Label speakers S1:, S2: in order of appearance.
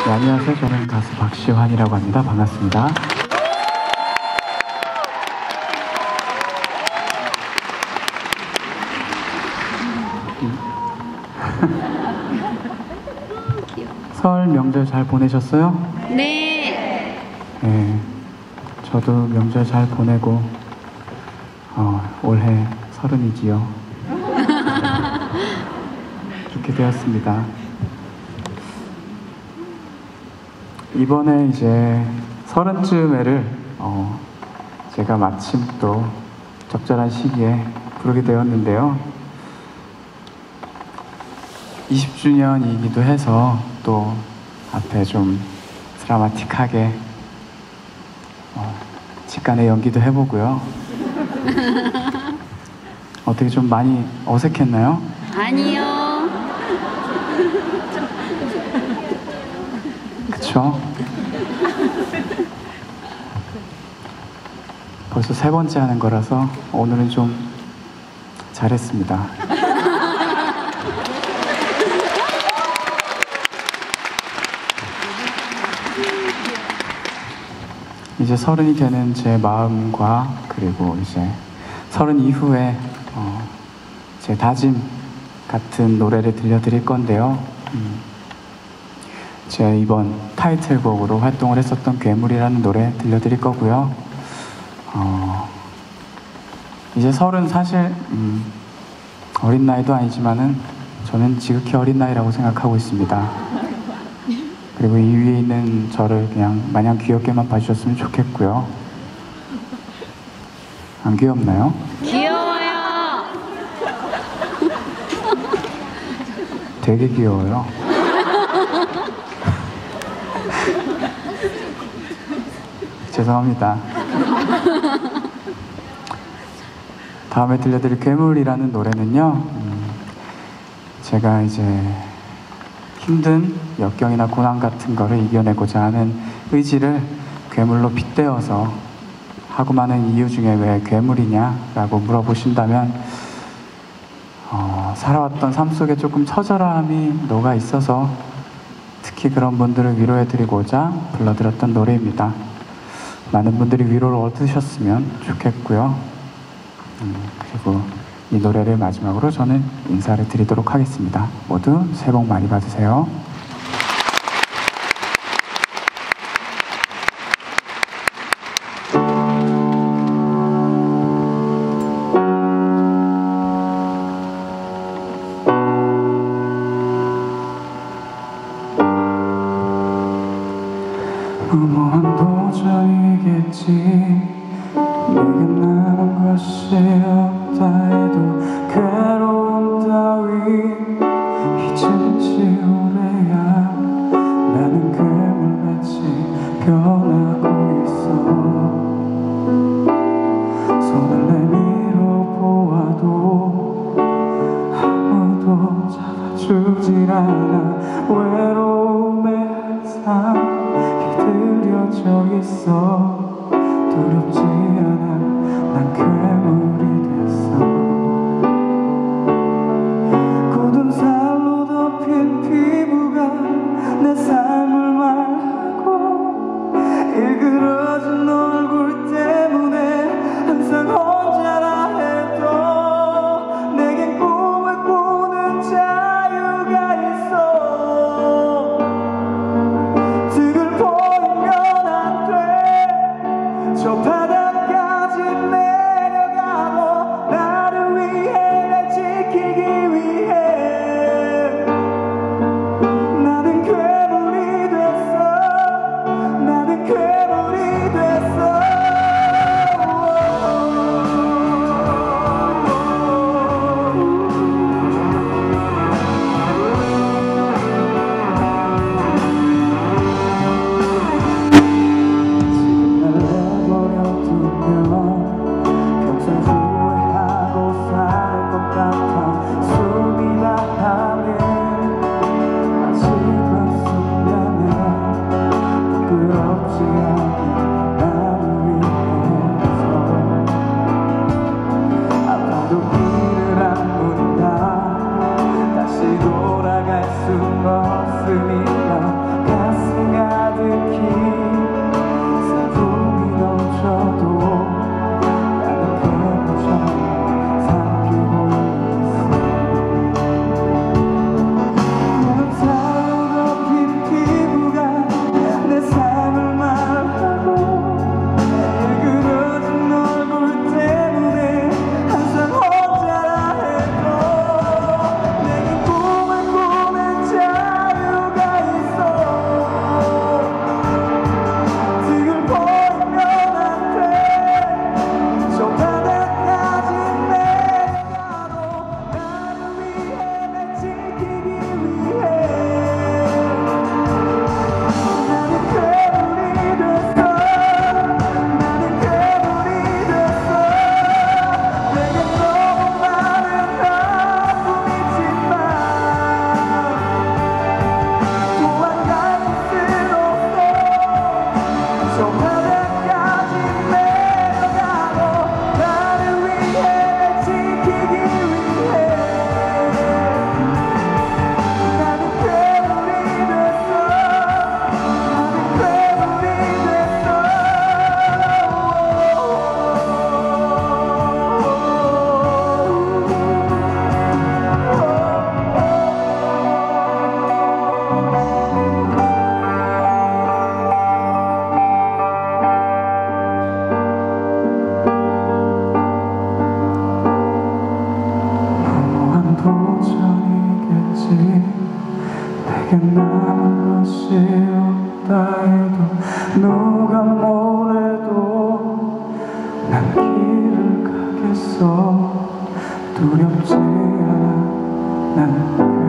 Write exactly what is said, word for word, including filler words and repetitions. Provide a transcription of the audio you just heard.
S1: 네, 안녕하세요. 저는 가수 박시환이라고 합니다. 반갑습니다. 설 명절 잘 보내셨어요?
S2: 네.
S1: 네, 저도 명절 잘 보내고 어, 올해 서른이지요. 그렇게 되었습니다. 이번에 이제 서른쯤에를 어, 제가 마침 또 적절한 시기에 부르게 되었는데요. 이십 주년이기도 해서 또 앞에 좀 드라마틱하게 어, 직관의 연기도 해보고요. 어떻게 좀 많이 어색했나요?
S2: 아니요.
S1: 그쵸? 벌써 세 번째 하는 거라서 오늘은 좀 잘했습니다. 이제 서른이 되는 제 마음과 그리고 이제 서른 이후에 어, 제 다짐 같은 노래를 들려드릴 건데요. 음, 제 이번 타이틀곡으로 활동을 했었던 괴물이라는 노래 들려드릴 거고요. 어, 이제 서른 사실 음, 어린 나이도 아니지만은 저는 지극히 어린 나이라고 생각하고 있습니다. 그리고 이 위에 있는 저를 그냥 마냥 귀엽게만 봐주셨으면 좋겠고요. 안 귀엽나요?
S2: 귀여워요.
S1: 되게 귀여워요. 죄송합니다. 다음에 들려드릴 괴물이라는 노래는요, 음, 제가 이제 힘든 역경이나 고난 같은 거를 이겨내고자 하는 의지를 괴물로 빗대어서 하고 많은 이유 중에 왜 괴물이냐라고 물어보신다면 어, 살아왔던 삶 속에 조금 처절함이 녹아 있어서 특히 그런 분들을 위로해드리고자 불러드렸던 노래입니다. 많은 분들이 위로를 얻으셨으면 좋겠고요. 음, 그리고 이 노래를 마지막으로 저는 인사를 드리도록 하겠습니다. 모두 새해 복 많이 받으세요. 무모한 도전이겠지. 내게 남은 것이 없다 해도 괴로움 따위 잊은 지 오래야. 나는 괴물같이 변하고 있어. 손을 내밀어 보아도 아무도 잡아주질 않아. 외로움에 항상 들여져 있어. 두렵지 않아. 난 괴물이 됐어. 굳은 살로 덮인 피부가 내 삶을 말하고 일그러진 얼굴 때문에 항상 혼자라 해도 내겐 꿈을 꾸는 자유가 있어. 저 바닷가 내게 남은 것이 없다 해도 누가 뭐래도 난 길을 가겠어. 두렵지 않아 나는